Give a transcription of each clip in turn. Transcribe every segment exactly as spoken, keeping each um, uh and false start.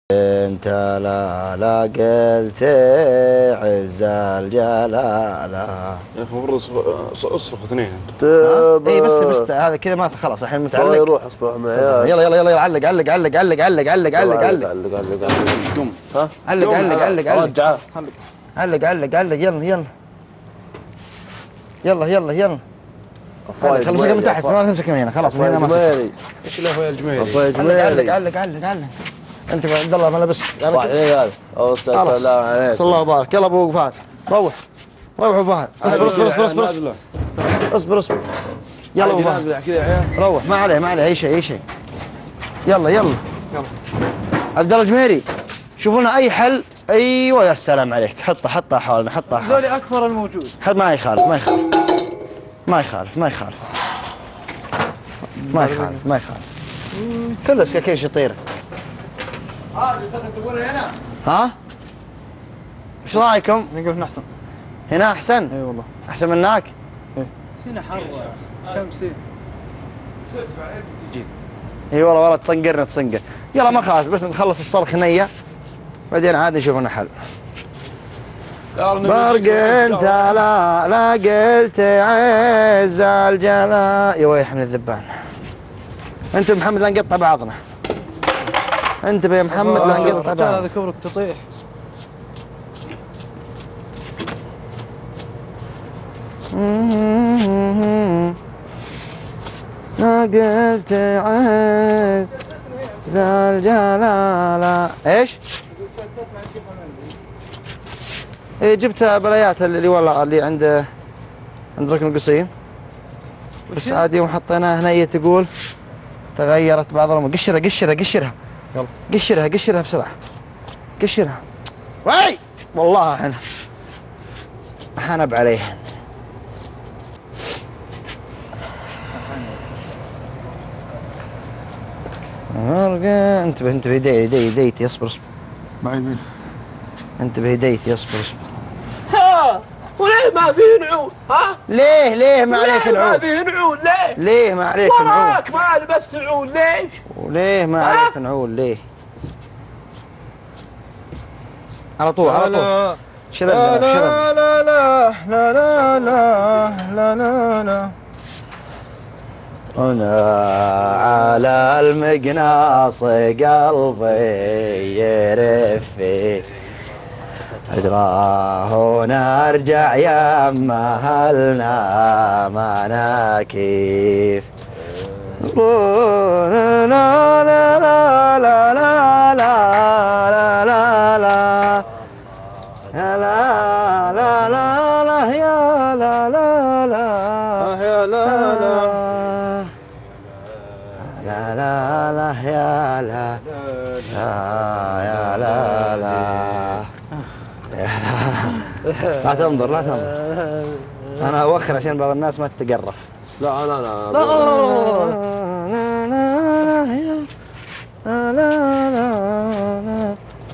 انت لا لا قلت عز الجلالة. يا اخي المفروض اصرخ اثنين انت. اي بس بس هذا كذا ما خلاص الحين متعلق. يروح اصبح معي. يلا يلا يلا يلا علق علق علق علق علق علق علق علق علق علق علق قم. ها علق علق علق علق رجعه علق علق علق يلا يلا يلا يلا يلا خلاص امسكها من تحت ما تمسك من هنا خلاص من هنا ماسك. ايش اللي يا الجميري؟ علق علق علق علق انت عبد الله ملابسك صح عليك هذا. السلام عليكم. صلى الله وبارك. يلا ابو فهد روح روح ابو فهد. اصبر اصبر اصبر اصبر اصبر اصبر اصبر يلا ابو فهد كذا يا عيال. روح ما عليه ما عليه اي شيء اي شيء. يلا يلا يلا عبد الله الجميري شوفوا لنا اي حل. ايوه يا سلام عليك. حطه حطه حولنا حطه حولنا. ذولي اكبر الموجود. حل ما يخالف ما يخالف ما يخالف ما يخالف ما يخالف ما يخالف كله سكاكين شطيره. ها جلستكم تبونها هنا؟ ها؟ ايش رايكم؟ نقول هنا احسن. هنا احسن؟ اي والله. احسن من هناك؟ اي. هنا حر شمسي. تدفع انت تجيب. اي والله والله تصنقرنا تصنقر. يلا ما خلاص بس نخلص الصرخ نيه بعدين عاد نشوف لنا حل. برق انت لا لا قلت عز الجلال. يا ويح من الذبان. انت محمد لا نقطع بعضنا. انتبه يا محمد لا نقطع بعضنا. هذا كبرك تطيح. ما قلت عز الجلال. ايش؟ ايه جبتها بلايات اللي والله اللي عند عند ركن القصيم بس عادي وحطيناها هنا. هي تقول تغيرت بعض الامور. قشرها قشرها قشرها يلا قشرها قشرها بسرعه قشرها. وي والله احنا حنب عليها. انتبه انتبه يدي يدي يديتي اصبر اصبر معي مين؟ انتبه يديتي اصبر اصبر. ها وليه ما في نعود؟ ها؟ ليه ليه ما عليك العود؟ ما العود؟ في نعود ليه؟ ليه ما عليك العود؟ وراك ما لبست نعود ليش؟ وليه ما عليك نعود ليه؟ على طول على طول. شرب لا شرب. لا لا لا لا لا لا لا لا. هنا على المقناص قلبي يرفي ادراه نرجع يما هلنا مناكيف. لا لا لا لا لا لا لا لا لا يا لا لا لا لا يا لا لا لا يا لا لا لا لا لا يا لا يا لا لا لا تنظر لا تنظر. انا اوخر عشان بعض الناس ما تتقرف. لا لا لا لا لا لا لا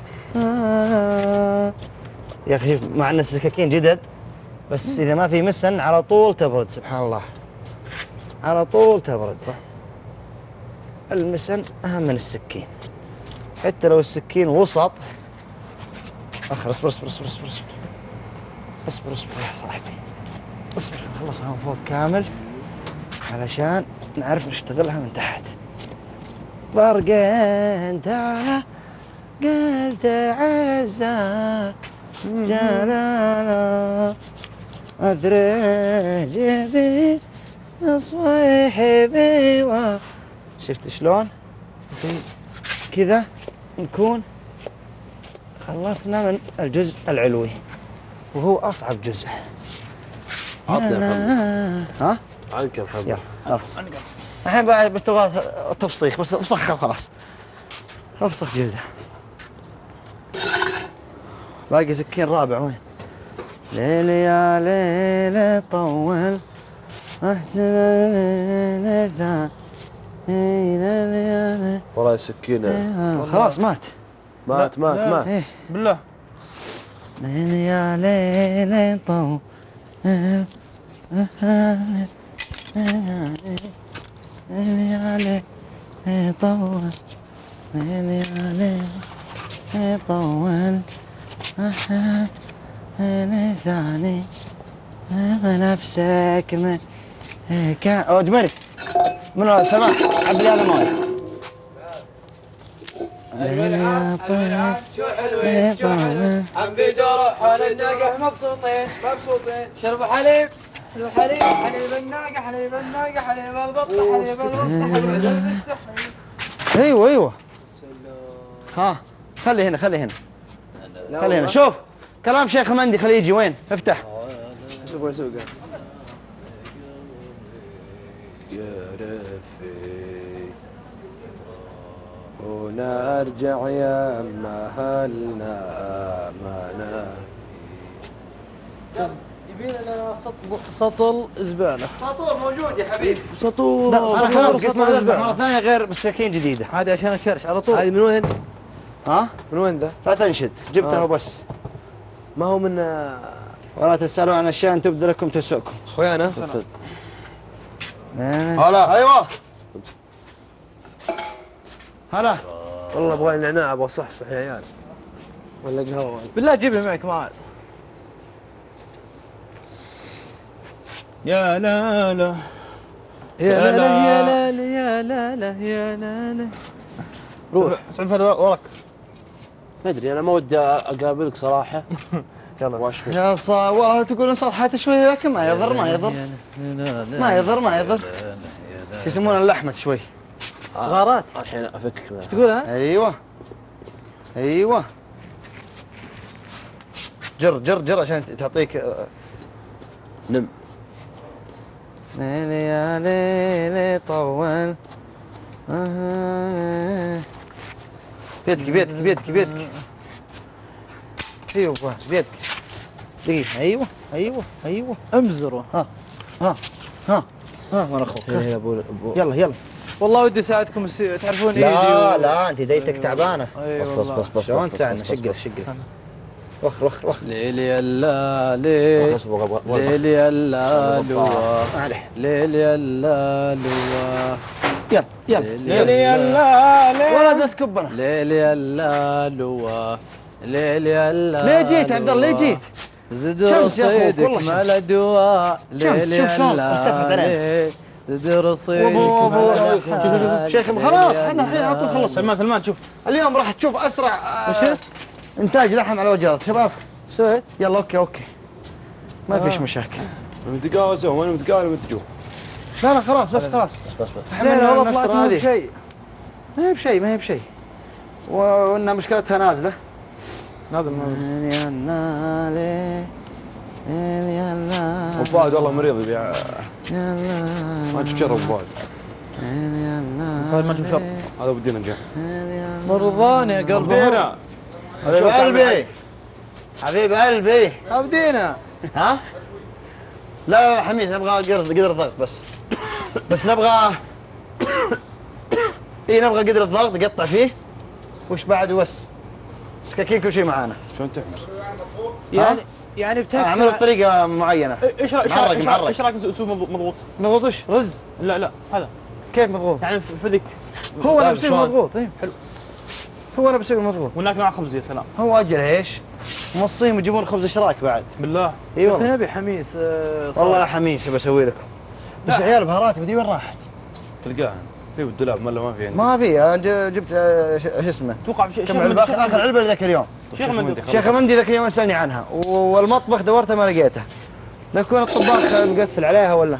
لا. يا اخي شوف مع ان السكاكين جدد بس اذا ما في مسن على طول تبرد. سبحان الله على طول تبرد. المسن اهم من السكين حتى لو السكين وسط. اخر اصبر اصبر اصبر اصبر اصبر اصبر اصبر يا صاحبي اصبر نخلصها من فوق كامل علشان نعرف نشتغلها من تحت. برقين تعالى قلت عزة جلالا أدري جبي نصويحي بيوا. شفت شلون؟ كذا نكون خلصنا من الجزء العلوي وهو أصعب جزء. عطني يا محمد. ها؟ عنك يا محمد. يلا خلاص. الحين بعد بس تبغى تفصيخ بس افسخها وخلاص. افسخ جلده. باقي سكين رابع وين؟ ليل يا ليل طول احتمل ذا والله سكينة. خلاص مات مات مات مات. إيه. بالله. ليل يا ليل طول ليل يا ليل طول ليل يا ليل يطول أنا ثاني نفسك من كان أو جمري من سماح عبد لي هذا مويه شو حلوين شو حلوين عم بيدوروا حول الناقة مبسوطين مبسوطين شربوا حليب شربوا حليب حليب الناقة حليب الناقة حليب البطة حليب البطة حليب البطة ايوه ايوه ها خلي هنا خلي هنا خلي هنا شوف كلام شيخ مندي خليه يجي وين افتح شوف وين يسوق يا رفي ونرجع يا مهلنا مانا يبين لنا سطل سطل زبالة سطور موجود يا حبيبي سطور لا، انا سطور خلاص قلت سطور ما اذبح زبالة. مره ثانيه غير بسكاكين جديده هذه عشان الكرش على طول هذه من وين؟ ها من وين ذا؟ لا تنشد جبتها آه. وبس ما هو من ولا تسالوا عن اشياء تبدو لكم تسؤكم اخويانا؟ هلا ايوه هلا والله ابغى نعناع ابغى صحصح يا عيال ولا قهوه بالله جيبها معك معاذ يا لا لا يا لا لا لا. يا لا لا يا لا لا يا لا لا روح اسعد فهد وراك ما ادري انا ما ودي اقابلك صراحه. يلا واشكر. يا صا والله تقولون صرحات شوي لكن ما يضر ما يضر ما يضر ما يضر يسمونه اللحمة شوي صغارات الحين افكك منها. ايش تقول ها؟ ايوه ايوه جر جر جر عشان تعطيك آه، نم. ليلي يا ليلي طول آه. بيدك بيدك بيدك بيدك ايوه بيدك دقيقة ايوه ايوه ايوه امزروا ها ها ها ها وانا اخوك هنا هنا ابو ابو يلا يلا والله ودي اساعدكم الس- تعرفون ايدي لا و- لا انت ديتك تعبانه اي بس بس والله. بس بس شلون بس- تساعدنا بس- بس- شقل بس. شقل وخر وخر وخر ليلي يلا ليل بس ابغى ابغى ليلي يلا لوا ما عليه ليلي يلا لوا يلا يلا ليلي يلا ولا لا تكبنا ليلي يلا لوا ليلي يلا ليه جيت يا عبد الله ليه جيت؟ زد شمس يا أخوك، رصيدك والله شمس. مال دواء شمس، شوف شلون التفت علينا. زد رصيدك وابو- مال وابو- شوف- شوف- شوف- حال. شيخ خلاص احنا الحين على طول خلصنا سلمان سلمان شوف اليوم راح تشوف اسرع آه، انتاج لحم على وجه الارض شباب سويت يلا اوكي اوكي ما فيش مشاكل متقاوى سوا وانا متقاوى متجو لا لا خلاص بس خلاص بس بس بس. احنا لا والله نفس طلعت مو هذه بشيء ما هي بشيء ما هي بشيء وانها مشكلتها نازله نازل يلا ليه يلا ابو فهد والله مريض يبيع يلا ما تشوف شر ابو فهد فهد ما تشوف شر هذا ابو الدين الجاي مرضان يا قلبي دينا حبيب قلبي حبيب قلبي ابدينا ها؟ لا لا حميد نبغى قدر قدر ضغط بس بس نبغى اي نبغى قدر ضغط قطع فيه وش بعد وبس سكاكين كل شيء معانا شلون تحمس؟ يعني يعني بتكفي اعمله بطريقه معينه ايش رايك معرق معرق ايش رايك نسوي مضبوط؟ مضبوط وش؟ رز لا لا هذا كيف مضبوط؟ يعني في ذيك هو انا طيب بسوي شلون؟ مضبوط اي حلو. هو انا بسوي مضبوط وناكل مع خبز يا سلام هو اجل ايش؟ موصيهم يجيبون خبز اشراك بعد بالله اي يا اخي والله نبي حميس آه، صراحة. والله حميس بسوي لكم بس عيال بهاراتي مدري وين راحت تلقاها في بالدولاب ملا ما في عندي ما في أنا ج- جبت آه، ش- شو اسمه اتوقع شيخ كم علبه آخر- اخر علبه ذاك اليوم شيخ مندي شيخ مندي ذاك اليوم سالني عنها والمطبخ دورته ما لقيته لا يكون الطباخ مقفل عليها ولا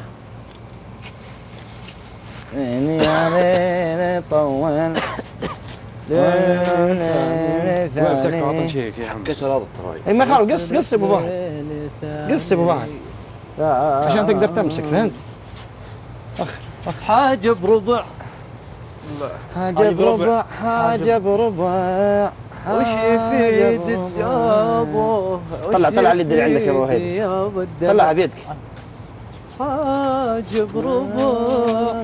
عيني علينا طول وين بتكفى اعطني شيء يا حمد كسر الارض تراي. اي ما خالف قص قص يا ابو فهد قص يا ابو فهد عشان تقدر تمسك فهمت؟ حاجة بربع حاجه بربع حاجه بربع وش يفيد الدابو طلع- طلع اليد اللي عندك يا أبو وحيد. طلعها بيدك حاجة بربع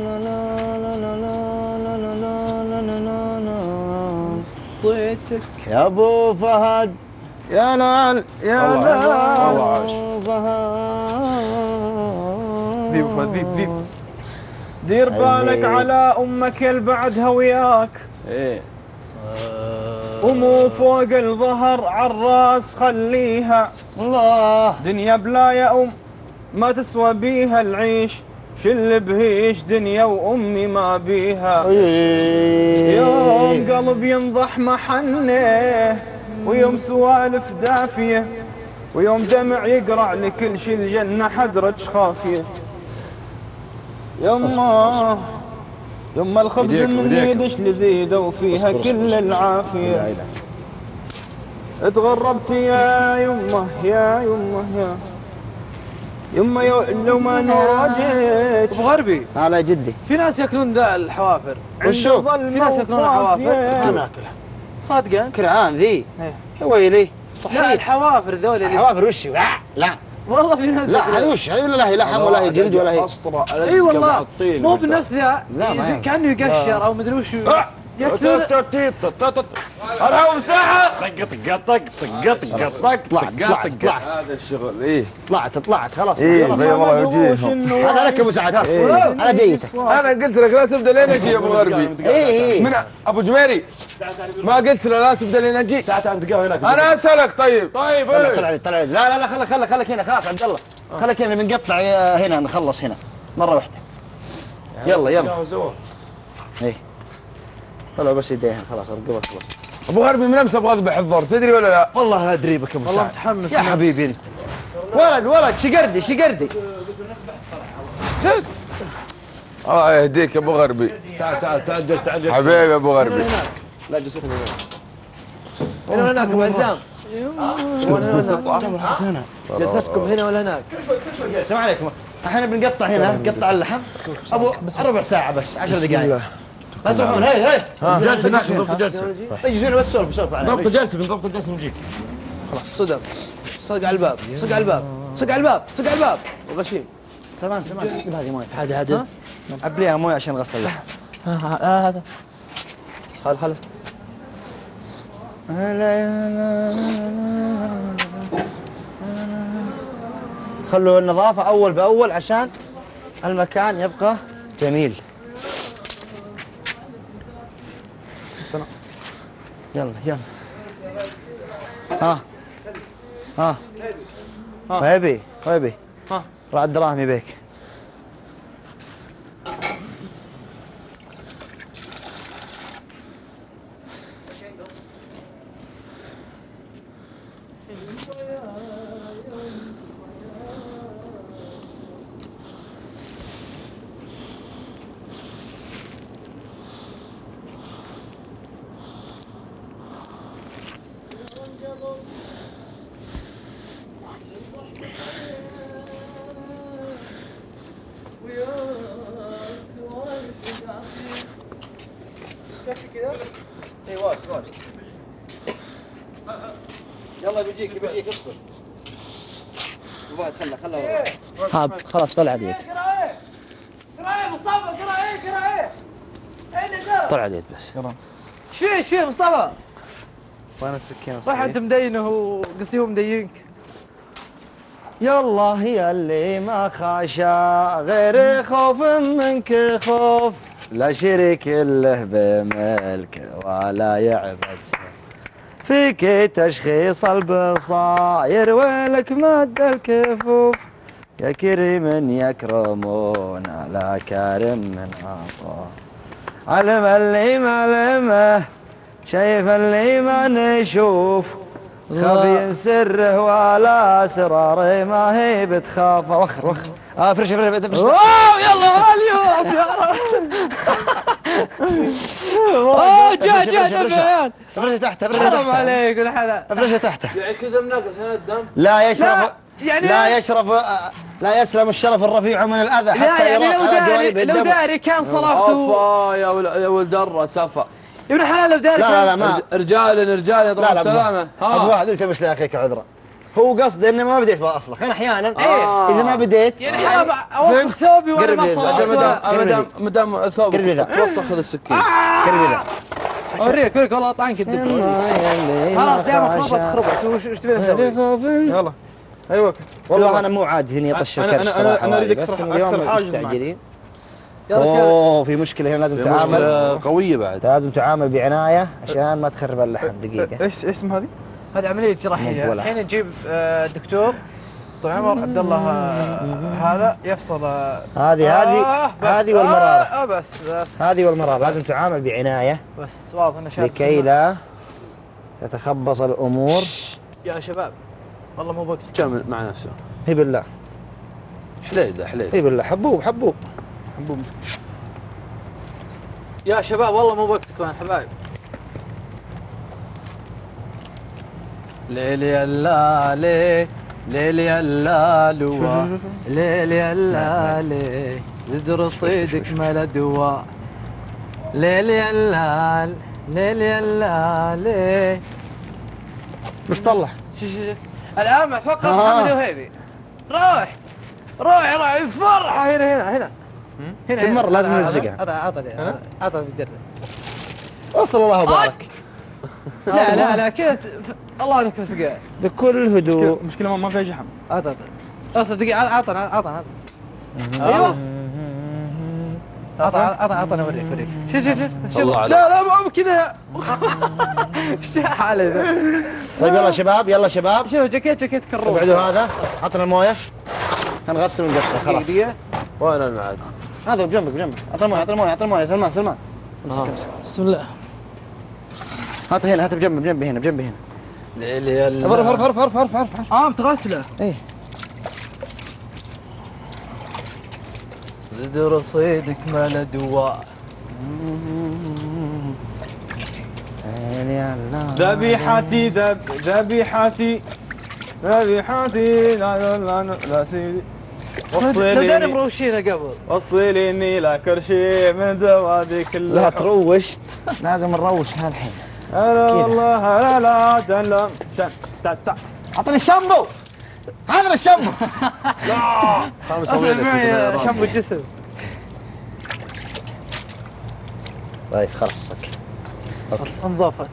طيتك يا ابو فهد يا نال يا الله عاش. الله عاش. نال فهد ذيب فهد، ذيب ذيب دير أيوة. بالك على امك البعدها وياك ايه ومو فوق الظهر عالراس خليها. الله دنيا بلا يا ام ما تسوى بيها العيش، شل بهيش دنيا وامي ما بيها. يوم قلب ينضح محنه، ويوم سوالف دافيه، ويوم دمع يقرع لكل شي الجنه حدرج خافيه. يما يما الخبز من يدش لذيذه وفيها كل العافيه. تغربت يا يمه يا يمه يا يما لو ما نواجهت. ابو غربي على جدي في ناس ياكلون ذا الحوافر. وشو في ناس ياكلون الحوافر. ما ناكلها صادقا كرعان ذي إيه. يا ويلي لا صحيح. الحوافر ذولي اللي- حوافر وش لا لا والله في ناس لا هذه وش هذه ولا لا هي لحم ولا هي جلد ولا هي اسطره اي والله مو بنفس ذا لا، ما زي- هي. كانه يقشر او مدري وش ياكلون. ارحب مساحه طق طق طق طق طق طق طلعت طلعت طلعت هذا الشغل ايه طلعت طلعت خلاص إيه، خلاص. بي والله يجيهم. هذا لك ابو سعد ها انا جيتك. انا قلت لك لا تبدا لين اجي يا ابو غربي. اي اي من ابو جميري ما قلت له لا تبدا لين اجي. تعال تعال نتقابل هناك. انا اسالك طيب طيب طلع إيه؟ طلع لي طلع لي. لا لا لا خلك خلك خلك هنا خلاص عبد الله خلك هنا بنقطع هنا نخلص هنا مره واحده. يلا يلا اي طلعوا بس يديها خلاص رقبت خلاص. ابو غربي من امس ابغى اذبح الضر تدري ولا لا؟ والله ادري بك ابو والله سعد متحمس يا حبيبي انت. ولد ولد شقردي شقردي جد الله يهديك يا ابو غربي. تعال تعال تعال جلس تعال جلس. حبيبي يا ابو غربي. لا جلستني هنا. هنا ولا هناك ابو عزام؟ وانا هنا جلستكم هنا ولا هناك؟ السلام عليكم. الحين بنقطع هنا نقطع اللحم ابو ربع ساعه بس عشر دقائق. لا تروحون هي هي جلسه ناخذ ضبط جلسه. اجلسوا هنا بس سولفوا سولفوا ضبط علينا. جلسه بنضبط الجلسه ونجيك. صدق صدق على الباب صدق على الباب صدق على الباب صدق على الباب وغشيم. سلمان سلمان جيب هذه مويه حد حد. عبليها مويه عشان غسل اللحم. ها هذا. خل خل. خلوا النظافة أول بأول عشان المكان يبقى جميل. يلا يلا ها ها ويبي ويبي ها. راح الدراهم يبيك. يلا بيجيك بيجيك اصبر. خله خله ها خلاص طلع اليد. قرا ايه مصطفى قرا ايه قرا ايه اين قرا؟ طلع اليد بس. ايش فيه ايش فيه مصطفى؟ وين السكينة صح انت مدينه وقصدي هو مدينك. يلا هي اللي ما خاشا غير خوف منك خوف لا شريك له بملك ولا يعبد فيك تشخيص البصاير ولك مد الكفوف يا كريم يكرمون على كارم من عطاء علم اللي ما علمه شايف اللي ما نشوف خفي سره ولا اسراره ما هي بتخاف وخر وخر اه فرش فرش فرش اوه يلا اليوم يا رب. اوه جاء جاء دفعان. فرشه تحت فرشه حرام تحت عليك الحلا. فرشه تحته يعني كذا مناقص هنا الدم. لا يشرف لا يعني لا يشرف لا يسلم الشرف الرفيع من الاذى لا حتى يعني يراق لو على داري جوانب لو الدم. داري كان صرفته. افا يا ول- يا ولد الره سفا. يا ابن الحلال لو داري لا لا لا كان ما رجال رجال يا طول لا لا السلامه. ابو ها واحد التمس لاخيك عذرا هو قصده اني ما بديت بقى اصلا انا احيانا آه. اذا ما بديت يعني حرام اوسخ ثوبي وانا قرب ما لي أجل زلمة. صرفته. مدام مدام مدام ثوبك قرب لي ذا. توسخ خذ السكين. قربي ذا اوريك اوريك والله طعنك الدب. خلاص دائما خربت خربت وش وش تبي اسوي؟ يلا ايوه والله انا مو عادي اني اطش أنا- الكرش أنا- صراحه أنا أريد وايد، أكسر- بس اليوم أكسر حاجز معك. مستعجلين يا رجال اوه في مشكله هنا، لازم في تعامل مشكلة قوية بعد. لازم تعامل بعنايه عشان ما تخرب اللحم. دقيقه. ايش ايش اسم هذه؟ هذه عمليه جراحيه. مقبولة. الحين نجيب آه، الدكتور طول عمر عبد الله آه، هذا يفصل آه، هذه هذه آه، بس. هذه والمراره. آه آه، بس بس هذه والمراره لازم تعامل بعنايه بس واضح انه شاب. لكي لا تتخبص الامور. يا شباب والله مو بوقت. كمل مع نفسه. هي بالله حليده حليده. هي بالله حبوب حبوب. يا شباب والله مو وقتكم يا حبايب. ليلي يلا لي ليلي يلا لوا ليلي يلا لي زد رصيدك ملا دوا ليلي يلا ليلي يلا لي. مش طلع شو شو شو الان مع فقط آه. محمد وهيبي. روح روح روح الفرحه هنا هنا هنا هنا كل مرة هنا. لازم هذا- نلزقها. هذا عطني عطني بجرب. وصل الله وبارك. لا لا لا كذا ت- الله انك مسقع. بكل هدوء. المشكله ما- ما فيها شحم. عط عط اصلا دقيقة عطنا عطنا ايوه عطنا عطنا عطنا اوريك اوريك شوف شوف شوف الله شوف عليك. لا لا مو بكذا ايش حاله ذا. طيب يلا شباب يلا شباب شوف جاكيت جاكيت كروب. ابعدوا هذا. عطنا المويه هنغسل ونقطع خلاص. دقيقة وين المعاد؟ هذا بجنبك بجنبك. عطنا المويه عطنا المويه عطنا المويه. سلمان سلمان امسك آه. امسك. بسم الله. هات هنا هات بجنبي بجنبي هنا بجنبي هنا. ليلي يلا ارفع ارفع ارفع ارفع ارفع ارفع. اه بتغسله. ايه زد رصيدك مال دواء. ذبيحتي ذب ذبيحتي ذبيحتي لا لا لا لا سيدي. لو داري وصليني مروشينه قبل. وصليني لا كرشي من دوادي لا كلها. تروش. لازم نروش هالحين. هلا والله لا لا دلم تن تا تا. اعطني الشامبو. هذا الشامبو. خامس اصلا معي شامبو الجسم. طيب خلاص اوكي. اوكي انضافت.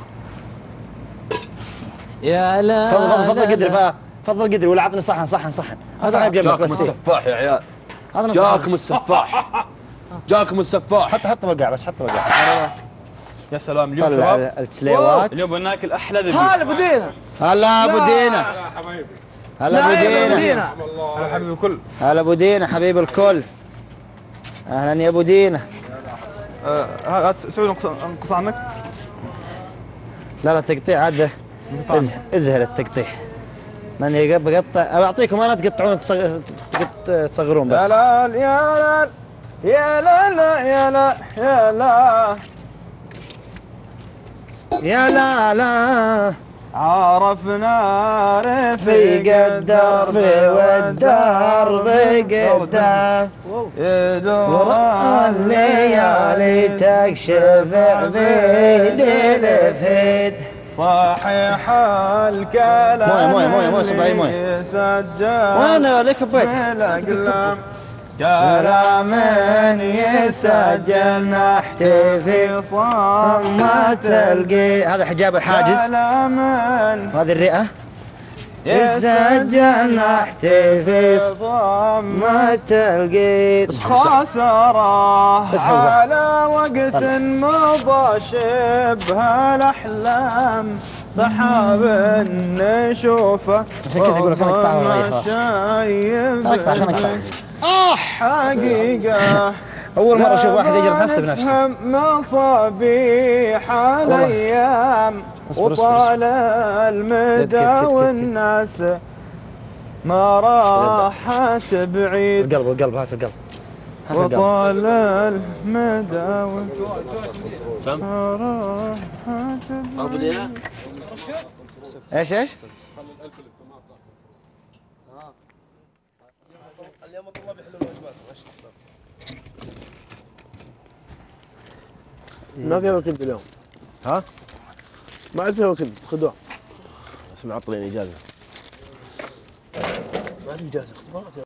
يا لا تفضل تفضل تفضل لا قدري لا. فا- تفضل قدري ولا عطني صحن صحن صحن. صحن بجنبك جاكم بس. السفاح يا عيال. هذا صحن. جاكم السفاح. جاكم السفاح. حط حط بقع بس حط بقع. يا سلام اليوم طلع شباب. التسليوات. اليوم بناكل احلى ذبيحه. هلا ابو دينا. هلا ابو دينا. هلا ابو لا يا أبو دينا. دينا. انا حبيب الكل. هلا ابو دينا حبيب الكل. اهلا يا ابو دينا. آه، هات سوي انقص انقص عنك. لا لا تقطيع عاد إز- ازهر التقطيع. لاني بقطع بعطيكم انا تقطعون تصغ- تقط- تصغرون يا بس. لا يا لا يا لا لا يا لا يا لا. يا لا لا عرفنا في رفيق الدرب والدرب قدام يدور الليالي تكشف عبيد الفيد. صحيح الكلام مويه مويه مويه مويه صب علي مويه. يسجل وين لك كبيت؟ بالأقلام كلام يسجل نحتفي ما تلقي هذا حجاب الحاجز. كلام هذه الرئة. يسجل نحتفي ما تلقي. خسارة اصحوا. على وقت مضى شبه الأحلام سحاب نشوفه. عشان كذا يقول لك خليك تقطع وراي خلاص. خليك تقطع خليك تقطع. حقيقة أول مرة أشوف واحد يجرب نفسه بنفسه. مصابيح الأيام اصبر اصبر وطال اصبر. المدى كت- كت- كت- كت. والناس ما راحت بعيد. القلب القلب هات القلب. هات القلب. وطال المدى سم. ما راحت ابو دينا. ايش ايش؟ ما في كذب اليوم. ها؟ ما عاد فيها كذب خذوه. بس معطلين اجازه. ما في اجازه.